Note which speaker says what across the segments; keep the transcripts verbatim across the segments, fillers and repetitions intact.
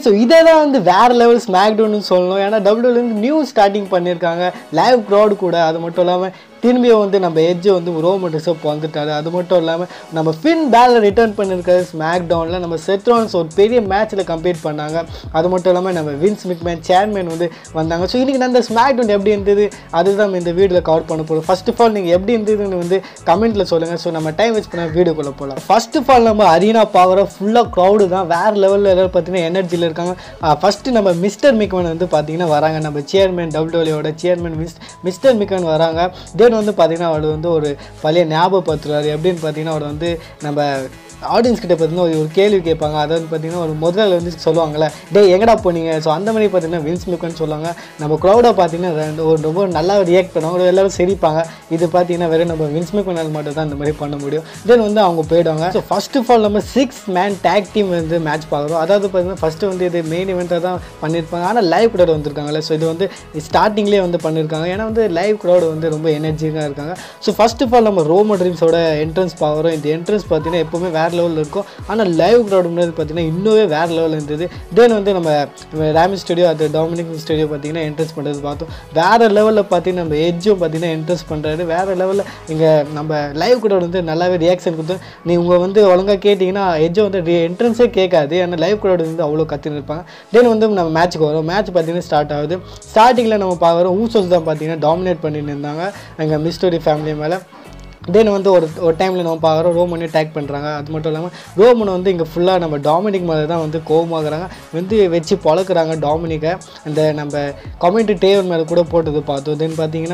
Speaker 1: So இதை தான் வந்து வேறு லெவல் ஸ்மாக்டவுன்னு சொல்லணும். ஏன்னா டபிள்யூடபிள்யூ வந்து நியூ ஸ்டார்டிங் பண்ணியிருக்காங்க லைவ் க்ரௌடு கூட. அது மட்டும் இல்லாமல் திரும்பியும் வந்து நம்ம எட்ஜு வந்து ரோமன் ரிசர்வ் வந்துட்டாரு. அது மட்டும் இல்லாமல் நம்ம ஃபின் பேலர் ரிட்டர்ன் பண்ணியிருக்காரு ஸ்மாக்டவுனில். நம்ம செத் ராலின்ஸ் ஒரு பெரிய மேட்ச்சில் கம்ப்ளீட் பண்ணாங்க. அது மட்டும் இல்லாமல் நம்ம வின்ஸ் மெக்மேன் சேர்மேன் வந்து வந்தாங்க. ஸோ இன்றைக்கி அந்த ஸ்மாக்டவுன் எப்படி இருந்தது அதுதான் இந்த வீடியோவில் கவர் பண்ண போகிறோம். ஃபர்ஸ்ட் ஆஃப் ஆல் நீங்கள் எப்படி இருந்ததுன்னு வந்து கமெண்ட்டில் சொல்லுங்கள். ஸோ நம்ம டைம் வேஸ்ட் பண்ண வீடியோக்குள்ளே போகலாம். ஃபர்ஸ்ட் ஆஃப் ஆல் நம்ம அரீனா பவரை ஃபுல்லாக க்ரௌடு தான் வேறு லெவலில் எல்லாரும் பார்த்தீங்கன்னா எனர்ஜியில் இருக்காங்க. ஃபஸ்ட்டு நம்ம மிஸ்டர் மிக்மேன் வந்து பார்த்தீங்கன்னா வராங்க. நம்ம சேர்மேன் டபிள்யூடபிள்யூயோட சேர்மேன் மிஸ் மிஸ்டர் மிக்மேன் வராங்க. வந்து பார்த்தீங்கன்னா அவர் வந்து ஒரு பழைய ஞாபகப்படுத்துறாரு. எப்படின்னு பார்த்தீங்கன்னா அவர் வந்து நம்ம ஆடியன்ஸ் கிட்ட பார்த்தீங்கன்னா ஒரு கேள்வி கேட்பாங்க. அதாவது பார்த்தீங்கன்னா ஒரு முதல்ல வந்து சொல்லுவாங்கள்ல, டே எங்கடா போனீங்க. ஸோ அந்த மாதிரி பார்த்தீங்கன்னா வின்ஸ் மிக்மேன் சொல்லுவாங்க. நம்ம க்ரௌடாக பார்த்தீங்கன்னா ரெண்டு ஒரு ரொம்ப நல்லா ரியாக்ட் பண்ணுவாங்க, எல்லோரும் சிரிப்பாங்க. இது பார்த்தீங்கன்னா வேறு நம்ம வின்ஸ் மிக்மேனால் மட்டும் தான் இந்த மாதிரி பண்ண முடியும். தென் வந்து அவங்க போயிடுவாங்க. ஸோ ஃபர்ஸ்ட் ஆஃப் ஆல் நம்ம சிக்ஸ் மேன் டேக் டீம் வந்து மேட்ச் பார்க்குறோம். அதாவது பார்த்தீங்கன்னா ஃபஸ்ட்டு வந்து இது மெயின் இவெண்ட்டாக தான் பண்ணியிருப்பாங்க. ஆனால் லைவ் க்ரௌட் வந்திருக்காங்கல்ல. ஸோ இது வந்து ஸ்டார்டிங்லேயே வந்து பண்ணியிருக்காங்க. ஏன்னா வந்து லைவ் க்ரௌடு வந்து ரொம்ப எனர்ஜிக்காக இருக்காங்க. ஸோ ஃபர்ஸ்ட் ஆஃப் ஆல் நம்ம ரோமன் ட்ரீம்ஸோட என்ட்ரன்ஸ் பார்க்குறோம். இந்த என்ட்ரன்ஸ் பார்த்தீங்கன்னா எப்போவுமே வேறு லெவலில் இருக்கும். ஆனால் லைவ் க்ரௌட் முன்னாடி பார்த்தீங்கன்னா இன்னுமே வேறு லெவலில் இருந்தது. தென் வந்து நம்ம மிஸ்டீரியோ அது டொமினிக் மிஸ்டீரியோ பார்த்தீங்கன்னா என்ட்ரன்ஸ் பண்ணுறது பார்த்தோம். வேறு லெவலில் பார்த்தீங்கன்னா நம்ம எட்ஜும் பார்த்தீங்கன்னா என்ட்ரன்ஸ் பண்ணுறாரு. வேறு லெவலில் இங்கே நம்ம லைவ் க்ரௌட் வந்து நல்லாவே ரியாக்ஷன் கொடுத்து நீ உங்கள் வந்து ஒழுங்காக கேட்டிங்கன்னா எட்ஜும் வந்து என்ட்ரன்ஸே கேட்காது. ஆனால் லைவ் க்ரௌட் வந்து அவ்வளோ கற்றுன்னு இருப்பாங்க. தென் வந்து நம்ம மேட்ச்சுக்கு வரோம். மேட்ச் பார்த்தீங்கன்னா ஸ்டார்ட் ஆகுது. ஸ்டார்டிங்கில் நம்ம பார்க்குறோம் ஊசோஸ் தான் பார்த்தீங்கன்னா டாமினேட் பண்ணிட்டு இருந்தாங்க எங்கள் மிஸ்டோரி ஃபேமிலி மேலே. தென் வந்து ஒரு ஒரு டைமில் நம்ம பார்க்குறோம் ரோமனே டேக் பண்ணுறாங்க. அது மட்டும் இல்லாமல் ரோமன் வந்து இங்கே ஃபுல்லாக நம்ம டாமினிக் மேலே தான் வந்து கோவமாகறாங்க, வந்து வச்சு பழக்கிறாங்க டாமினிக்கை. இந்த நம்ம கமெண்ட்ரி டேவன் மேலே கூட போட்டது பார்த்தோம். தென் பார்த்தீங்கன்னா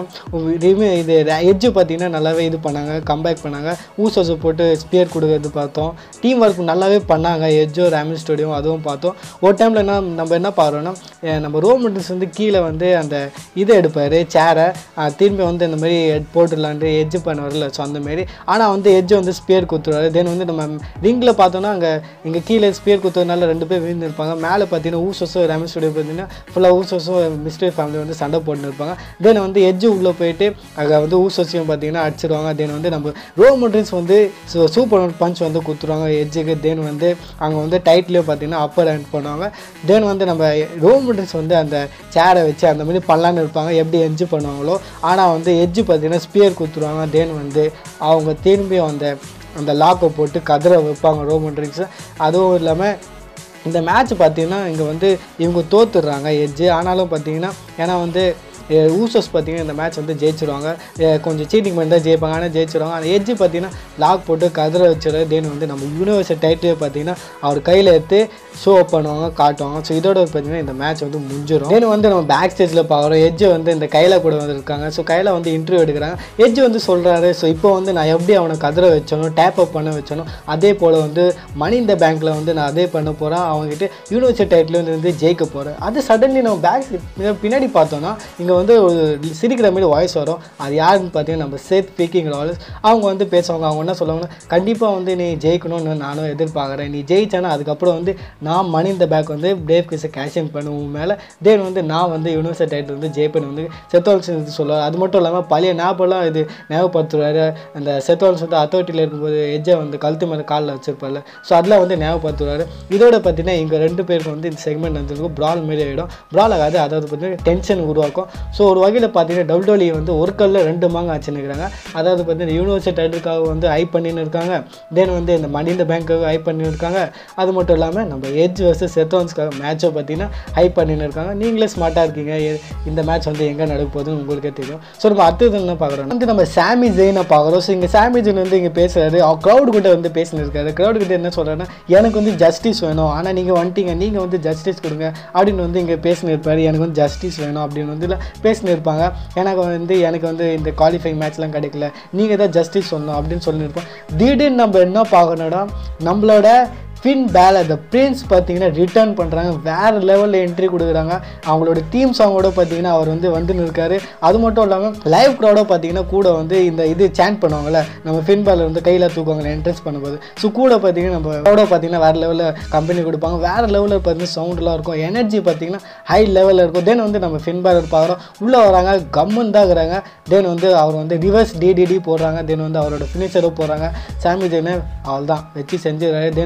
Speaker 1: இது எட்ஜு பார்த்தீங்கன்னா நல்லாவே இது பண்ணாங்க, கம்பேக் பண்ணாங்க. ஊசோஸை போட்டு ஸ்பியர் கொடுக்கறது பார்த்தோம். டீம் ஒர்க் நல்லாவே பண்ணாங்க எட்ஜோ மிஸ்டீரியோ அதுவும் பார்த்தோம். ஒரு டைமில் என்ன நம்ம என்ன பார்க்குறோன்னா நம்ம ரோமன் வந்து கீழே வந்து அந்த இதை எடுப்பார் சேரை, திரும்பி வந்து இந்த மாதிரி போட்டுடலான்ட்டு எட்ஜு பண்ண வரல. ஸோ அந்த மாரி ஆனால் வந்து எட்ஜ் வந்து ஸ்பியர் குத்துறாரு. தென் வந்து நம்ம ரிங்கில் பார்த்தோன்னா அங்கே இங்கே கீழே ஸ்பியர் குத்துறதுனால ரெண்டு பேர் விழுந்துருப்பாங்க. மேலே பார்த்தீங்கன்னா ஊசோஸும் மிஸ்டீரியோ பார்த்தீங்கன்னா ஃபுல்லாக ஊசோஸும் மிஸ்டீரியோ ஃபேமிலி வந்து சண்டை போட்டுன்னு இருப்பாங்க. தென் வந்து எட்ஜு உள்ளே போயிட்டு அங்கே வந்து ஊசோஸையும் பார்த்தீங்கன்னா அடிச்சிடுவாங்க. தென் வந்து நம்ம ரோமன் ட்ரீம்ஸ் வந்து சூப்பர் பஞ்ச் வந்து குத்துருவாங்க எட்ஜுக்கு. தென் வந்து அங்கே வந்து டைட்லேயும் பார்த்தீங்கன்னா அப்பர் ஹேண்ட் பண்ணுவாங்க. தென் வந்து நம்ம ரோமன் ட்ரீம்ஸ் வந்து அந்த சேரை வச்சு அந்த மாதிரி பண்ணலான்னு இருப்பாங்க எப்படி எட்ஜு பண்ணுவாங்களோ. ஆனால் வந்து எட்ஜு பார்த்தீங்கன்னா ஸ்பியர் குத்துருவாங்க. தென் வந்து அவங்க திரும்பியும் அந்த அந்த லாக்கை போட்டு கதற வைப்பாங்க ரோமன் ட்ரீம்ஸை. அதுவும் இல்லாமல் இந்த மேட்ச் பார்த்தீங்கன்னா இங்கே வந்து இவங்க தோத்துடுறாங்க எட்ஜு. ஆனாலும் பார்த்தீங்கன்னா ஏன்னா வந்து ஊசோஸ் பார்த்தீங்கன்னா இந்த மேட்ச் வந்து ஜெயிச்சிருவாங்க. கொஞ்சம் சீட்டிங் பண்ணி தான் ஜெயிப்பாங்க, ஆனால் ஜெயிச்சிருவாங்க. ஆனால் எட்ஜு பார்த்தீங்கன்னா லாக் போட்டு கதற வச்சிடுறாரு. தென் வந்து நம்ம யூனிவர்சல் டைட்டில் பார்த்தீங்கன்னா அவர் கையில் எடுத்து ஷோ பண்ணுவாங்க, காட்டுவாங்க. ஸோ இதோட பார்த்தீங்கன்னா இந்த மேட்ச் வந்து முடிஞ்சிடும். தென் வந்து நம்ம பேக் ஸ்டேஜில் பார்க்குறோம் எட்ஜு வந்து இந்த கையில் கூட வந்துருக்காங்க. ஸோ கையில் வந்து இன்டர்வியூ எடுக்கிறாங்க. எட்ஜு வந்து சொல்கிறாரு, ஸோ இப்போ வந்து நான் எப்படி அவனை கதற வச்சணும், டேப் அப் பண்ண வச்சணும், அதே போல் வந்து மணி இந்த பேங்க்கில் வந்து நான் அதே பண்ண போகிறேன், அவங்ககிட்ட யூனிவர்சல் டைட்டில் வந்து ஜெயிக்க போகிறேன். அது சடன்லி நம்ம பேக் பின்னாடி பார்த்தோன்னா இங்கே வந்து ஒரு சிரிக்கிற மாதிரி வாய்ஸ் வரும். அது யாருன்னு பார்த்தீங்கன்னா நம்ம சேத் ஸ்பீக்கிங் ராலின்ஸ். அவங்க வந்து பேசுவாங்க. அவங்க என்ன சொல்லுவாங்கன்னா கண்டிப்பாக வந்து நீ ஜெயிக்கணும்னு நானும் எதிர்பார்க்குறேன். நீ ஜெயிச்சானா அதுக்கப்புறம் வந்து நான் மணி இந்த பேக் வந்து பிரேவ் கிஸை கேஷன் பண்ணுவோம் மேலே. தென் வந்து நான் வந்து யூனிவர்சல் டைட்டில் வந்து ஜெயிப்பேன் வந்து செத் ராலின்ஸ் வந்து சொல்லுவார். அது மட்டும் இல்லாமல் பழைய ஞாபகம்லாம் இது ஞாபகப்படுத்துவார். அந்த செத் ராலின்ஸ் வந்து அத்தாரிட்டியில் இருக்கும்போது எட்ஜை வந்து கழுத்து மேலே காலில் வச்சிருப்பார்ல. ஸோ அதில் வந்து ஞாபகப்படுத்துவார். இதோட பார்த்தீங்கன்னா இங்கே ரெண்டு பேருக்கு வந்து இந்த செக்மெண்ட் வந்துருக்கும் ப்ரால் மாரி ஆகிடும். ப்ரால் ஆகாது, அதாவது பார்த்தீங்கன்னா டென்ஷன் உருவாக்கும். ஸோ ஒரு வகையில் பார்த்தீங்கன்னா டபிள்யூடபிள்யூ வந்து ஒரு கல்ல ரெண்டு மாங்க ஆச்சுன்னு இருக்கிறாங்க. அதாவது பார்த்தீங்கன்னா யூனிவர்சல் டைட்டிலுக்காக வந்து ஹை பண்ணின்னு இருக்காங்க. தென் வந்து இந்த மணி இந்த பேங்க்காக ஹை பண்ணின்னு இருக்காங்க. அது மட்டும் இல்லாமல் நம்ம எட்ஜ் வர்சஸ் செத் ராலின்ஸ்க்காக மேட்சை பார்த்தீங்கன்னா ஹை பண்ணின்னு இருக்காங்க. நீங்களே ஸ்மார்ட்டாக இருக்கீங்க, இந்த மேட்ச் வந்து எங்கே நடக்க போகுதுன்னு உங்களுக்கே தெரியும். ஸோ நம்ம அடுத்தது என்ன பார்க்குறோம் வந்து நம்ம சாமி ஜெயினை பார்க்குறோம். ஸோ இங்கே சாமி ஜெயின் வந்து இங்கே பேசுகிறாரு. அவர் க்ரௌடு கிட்ட வந்து பேசின்னு இருக்காரு. க்ரௌடு கிட்ட என்ன சொல்கிறாருன்னா எனக்கு வந்து ஜஸ்டிஸ் வேணும், ஆனால் நீங்கள் வந்துட்டீங்க, நீங்கள் வந்து ஜஸ்டிஸ் கொடுங்க அப்படின்னு வந்து இங்கே பேசின்னு இருப்பார். எனக்கு வந்து ஜஸ்டிஸ் வேணும் அப்படின்னு வந்து பேசின்னு இருப்பாங்க. எனக்கு வந்து எனக்கு வந்து இந்த குவாலிஃபைங் மேட்ச்லாம் கிடைக்கல, நீங்கள் தான் ஜஸ்டிஸ் சொல்லணும் அப்படின்னு சொல்லியிருப்போம். திடீர்னு நம்ம என்ன பார்க்கணும்னா நம்மளோட ஃபின் பேலர் த பிரின்ஸ் பார்த்தீங்கன்னா ரிட்டர்ன் பண்ணுறாங்க. வேறு லெவலில் என்ட்ரி கொடுக்குறாங்க. அவங்களோட தீம் சாங்கோட பார்த்தீங்கன்னா அவர் வந்து வந்துன்னு இருக்காரு. அது மட்டும் இல்லாமல் லைவ் க்ரௌடோ பார்த்தீங்கன்னா கூட வந்து இந்த இது சேண்ட் பண்ணுவாங்கள்ல, நம்ம ஃபின் பேலர் வந்து கையில் தூக்குவாங்க என்ட்ரன்ஸ் பண்ணும்போது. ஸோ கூட பார்த்தீங்கன்னா நம்ம க்ரௌடோ பார்த்தீங்கன்னா வேறு லெவலில் கம்பெனி கொடுப்பாங்க. வேறு லெவலில் பார்த்தீங்கன்னா சவுண்டெலாம் இருக்கும், எனர்ஜி பார்த்தீங்கன்னா ஹை லெவலில் இருக்கும். தென் வந்து நம்ம ஃபின் பேலர் பார்க்குறோம், உள்ளே வராங்க, கம்மன் தான் இருக்கிறாங்க. தென் வந்து அவர் வந்து ரிவர்ஸ் டிடிடி போடுறாங்க. தென் வந்து அவரோட ஃபினிஷரும் போடுறாங்க. சாமி ஜெயினை அவள் தான் வச்சு செஞ்சுறாரு. தென் வந்து அவரோட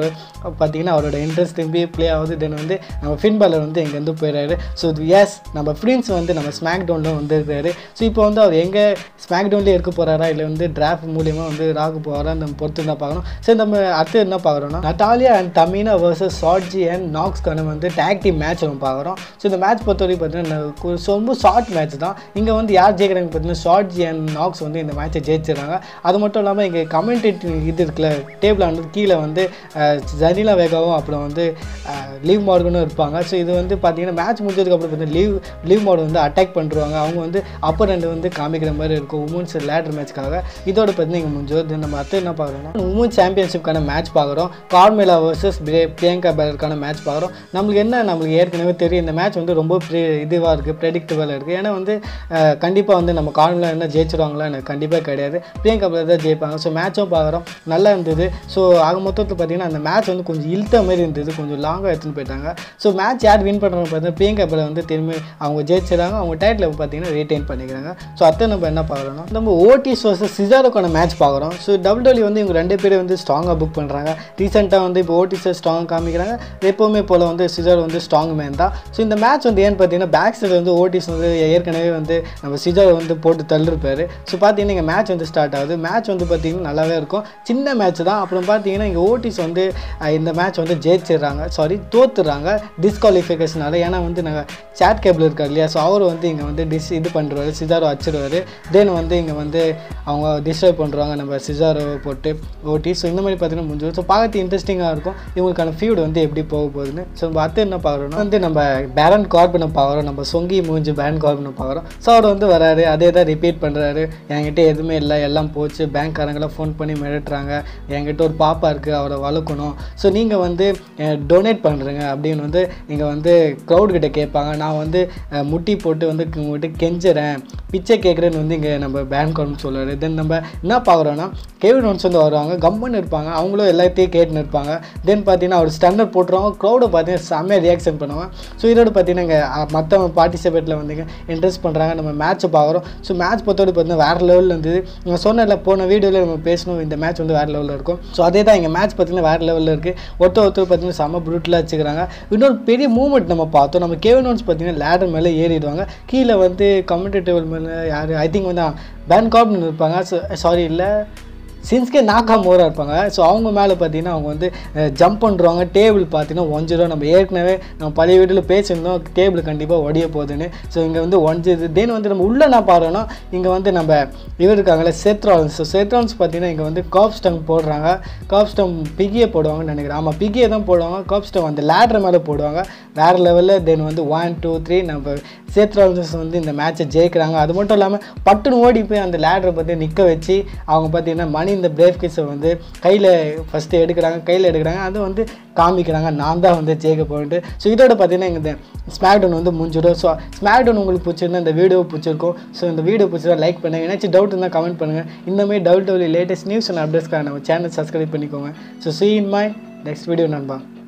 Speaker 1: அவர் பார்த்தீங்கன்னா அவரோட இன்ட்ரெஸ்ட் திரும்பி ப்ளே ஆகுது. தென் வந்து நம்ம ஃபின் பாலர் வந்து இங்கேருந்து போயிடுறாரு. ஸோ எஸ் நம்ம ஃப்ரின்ஸ் வந்து நம்ம ஸ்மாக் டவுனில் வந்துருக்காரு. ஸோ இப்போ வந்து அவர் எங்கே ஸ்மாக் டவுன்லேயே இருக்க போகிறாரா இல்லை வந்து டிராஃப்ட் மூலியமாக வந்து ராகு போகிறாரா நம்ம பொறுத்து தான் பார்க்கணும். சரி நம்ம அடுத்து என்ன பார்க்குறோம்னா நட்டாலியா அண்ட் தமினா வர்சஸ் சாட்ஜி அண்ட் நாக்ஸ்க்கான வந்து டேக் டீம் மேட்ச் நம்ம பார்க்குறோம். ஸோ இந்த மேட்ச் பொறுத்தவரைக்கும் பார்த்தீங்கன்னா ரொம்ப ஷார்ட் மேட்ச் தான். இங்கே வந்து யார் ஜெயிக்கிறாங்க பார்த்தீங்கன்னா சாட்ஜி அண்ட் நாக்ஸ் வந்து இந்த மேட்சை ஜெயிச்சிடறாங்க. அது மட்டும் இல்லாமல் இங்கே கமெண்டேட்டிவ் இது இருக்குல்ல டேபிள் வந்து கீழே வந்து ஜனிலா வேகாவும் அப்புறம் வந்து லீவ் மார்கனும் இருப்பாங்க. ஸோ இது வந்து பார்த்தீங்கன்னா மேட்ச் முடிஞ்சதுக்கப்புறம் பார்த்தீங்கன்னா லீவ் லீவ் மார்க் வந்து அட்டாக் பண்ணுறாங்க. அவங்க வந்து அப்பர் ரெண்டு வந்து காமிக்கிற மாதிரி இருக்கும் உமன்ஸ் லேடர் மேட்ச்க்காக. இதோட பார்த்தீங்கன்னா இங்கே முடிஞ்சது. நம்ம அடுத்து என்ன பார்க்குறோம்னா உமன்ஸ் சாம்பியன்ஷிப்கான மேட்ச் பார்க்குறோம். கார்மெலா வர்சஸ் பிரியங்கா பேலருக்கான மேட்ச் பார்க்குறோம். நம்மளுக்கு என்ன நம்மளுக்கு ஏற்கனவே தெரியும் இந்த மேட்ச் வந்து ரொம்ப இதுவாக இருக்குது, ப்ரெடிக்டபிளாக இருக்குது. ஏன்னா வந்து கண்டிப்பாக வந்து நம்ம கார்மெலா என்ன ஜெயிச்சிருவாங்களா எனக்கு கண்டிப்பாக கிடையாது, பிரியங்கா பேலர் தான் ஜெயிப்பாங்க. ஸோ மேட்சும் பார்க்குறோம் நல்லா இருந்தது. ஸோ ஆக மொத்தத்தில் பார்த்தீங்கன்னா அந்த மேட்ச் வந்து கொஞ்சம் இழுத்த மாதிரி இருந்தது, கொஞ்சம் லாங்காக எடுத்துன்னு போயிட்டாங்க. ஸோ மேட்ச் யார் வின் பண்ணுறாங்க பார்த்தீங்கன்னா பிரியங்கா பேலர் வந்து திரும்பி அவங்க ஜெயிச்சிடறாங்க. அவங்க டைட்டில் பார்த்தீங்கன்னா ரீட்டைன் பண்ணிக்கிறாங்க. ஸோ அத்தை நம்ம என்ன பார்க்குறோம்னா நம்ம ஓட்டிஸ் வர்சஸ் சிசாரோக்கான மேட்ச் பார்க்குறோம். ஸோ டபிள்யூ டபிள்யூ வந்து இவங்க ரெண்டு பேரும் வந்து ஸ்ட்ராங்காக புக் பண்ணுறாங்க. ரீசெண்டாக வந்து இப்போ ஓட்டிஸை ஸ்ட்ராங் காமிக்கிறாங்க. எப்போவுமே போல் வந்து சிசார் வந்து ஸ்ட்ராங் மேன் தான். ஸோ இந்த மேட்ச் வந்து ஏன்னு பார்த்தீங்கன்னா பேக் சைடு வந்து ஓட்டிஸ் வந்து ஏற்கனவே வந்து நம்ம சிசாரை வந்து போட்டு தள்ளிருப்பார். ஸோ பார்த்தீங்கன்னா இங்கே மேட்ச் வந்து ஸ்டார்ட் ஆகுது. மேட்ச் வந்து பார்த்தீங்கன்னா நல்லாவே இருக்கும், சின்ன மேட்ச் தான். அப்புறம் பார்த்தீங்கன்னா இங்கே ஓட்டிஸ் வந்து இந்த மேட்ச் வந்து ஜெயிச்சிடுறாங்க, சாரி தோத்துடுறாங்க டிஸ்குவாலிஃபிகேஷனால. ஏன்னா வந்து நாங்கள் சாட் கேபிள் இருக்கார் இல்லையா, ஸோ அவர் வந்து இங்கே வந்து டிஸ் இது பண்ணுறாரு, சிசாரோ வச்சிடுவார். தென் வந்து இங்கே வந்து அவங்க டிஸ்ட்ராய் பண்ணுறாங்க நம்ம சிசாரோ போட்டு ஓட்டி. ஸோ இந்த மாதிரி பார்த்தீங்கன்னா முடிஞ்சது. ஸோ பார்த்து இன்ட்ரெஸ்டிங்காக இருக்கும் இவங்களுக்கான ஃபீல்டு வந்து எப்படி போக போகுதுன்னு. ஸோ நம்ம அடுத்து என்ன பார்க்குறோம்னா வந்து நம்ம பேரன் கார்பினை பார்க்குறோம், நம்ம சொங்கி மூஞ்சி பேரன் கார்பினை பார்க்குறோம். ஸோ அவர் வந்து வராரு, அதே தான் ரிப்பீட் பண்ணுறாரு. என்கிட்ட எதுவுமே இல்லை, எல்லாம் போச்சு, பேங்க்காரங்களாம் ஃபோன் பண்ணி மிரட்டுறாங்க, என்கிட்ட ஒரு பாப்பா இருக்குது அவரை வளர்க்கணும், ஸோ நீங்கள் வந்து டொனேட் பண்ணுறீங்க அப்படின்னு வந்து இங்கே வந்து க்ரௌட்கிட்ட கேட்பாங்க. நான் வந்து முட்டி போட்டு வந்து உங்கள்கிட்ட கெஞ்சுறேன், பிச்சை கேட்குறேன்னு வந்து இங்கே நம்ம பேன் கார்டுன்னு சொல்லுவார். தென் நம்ம என்ன பார்க்குறோன்னா கெவின் ஓவன்ஸ் வந்து வருவாங்க, கம்மன்னு இருப்பாங்க, அவங்களும் எல்லாத்தையும் கேட்டுன்னு இருப்பாங்க. தென் பார்த்தீங்கன்னா அவர் ஸ்டன்னர் போட்டுருவாங்க, க்ரௌடை பார்த்தீங்கன்னா செம்மையாக ரியாக்ஷன் பண்ணுவாங்க. ஸோ இதோட பார்த்தீங்கன்னா இங்கே மற்ற பார்ட்டிசிபேட்டில் வந்து இன்ட்ரெஸ்ட் பண்ணுறாங்க. நம்ம மேட்ச்சை பார்க்குறோம். ஸோ மேட்ச் பொறுத்தவரை பார்த்தீங்கன்னா வேறு லெவலில் இருந்தது. நீங்கள் சொன்னதில்ல போன வீடியோவில் நம்ம பேசணும் இந்த மேட்ச் வந்து வேறு லெவலில் இருக்கும். ஸோ அதே தான் இங்கே மேட்ச் பார்த்தீங்கன்னா வேறு லெவலில் இருக்குது. ஒருத்தர் ஒருத்தர் பார்த்தீங்கன்னா செம்ம ப்ரூட்டலாக வச்சுக்கிறாங்க. இன்னொரு பெரிய மூவ்மெண்ட் நம்ம பார்த்தோம், நம்ம கெவின் ஓவன்ஸ் பார்த்தீங்கன்னா லேடர் மேலே ஏறிடுவாங்க, கீழே வந்து கமெண்டேட்டிவ் மேலே யார் ஐ திங்க் வந்து பேன் கார்பின் இருப்பாங்க, சாரி இல்லை ஷின்சுகே நாகாமுரா இருப்பாங்க. ஸோ அவங்க மேலே பார்த்தீங்கன்னா அவங்க வந்து ஜம்ப் பண்ணுறாங்க. டேபிள் பார்த்தீங்கன்னா ஒஞ்சிடும். நம்ம ஏற்கனவே நம்ம பழைய வீட்டில் பேசியிருந்தோம் டேபிள் கண்டிப்பாக ஒடிய போகுதுன்னு. ஸோ இங்கே வந்து ஒஞ்சிது. தென் வந்து நம்ம உள்ளே நான் பாடுறோன்னா இங்கே வந்து நம்ம இவர் இருக்காங்களே செத் ராலின்ஸ். ஸோ செத் ராலின்ஸ் பார்த்தீங்கன்னா இங்கே வந்து காப் ஸ்டம் போடுறாங்க. காப் ஸ்டம் பிகியை போடுவாங்கன்னு நினைக்கிறேன். ஆமாம் பிகியை தான் போடுவாங்க. காப் ஸ்டம் அந்த லேடர் மேலே போடுவாங்க வேறு லெவலில். தென் வந்து ஒன் டூ த்ரீ நம்ம செத் ராலின்ஸ் வந்து இந்த மேட்ச்சை ஜெயிக்கிறாங்க. அது மட்டும் இல்லாமல் பட்டுன்னு ஓடி போய் அந்த லேடரை பற்றி நிற்க வச்சு அவங்க பார்த்தீங்கன்னா மணி இந்த பிரேவ் கேஸை வந்து கையில் ஃபஸ்ட்டு எடுக்கிறாங்க, கையில் எடுக்கிறாங்க, அதை வந்து காமிக்கிறாங்க நான் தான் வந்து ஜெயிக்க போயிட்டு. ஸோ இதோட பார்த்தீங்கன்னா இந்த ஸ்மாக்டவுன் வந்து முடிஞ்சிடும். ஸோ ஸ்மாக்டவுன் உங்களுக்கு பிடிச்சிருந்தா இந்த வீடியோ பிடிச்சிருக்கும். ஸோ இந்த வீடியோ பிடிச்சா லைக் பண்ணுங்கள், ஏதாச்சும் டவுட் இருந்தால் கமெண்ட் பண்ணுங்கள். இந்தமாதிரி doubt doubt latest news and அப்டேட்ஸ்க்காக நம்ம சேனல் சப்ஸ்கிரைப் பண்ணிக்கோங்க. So see you in my next video நண்பா.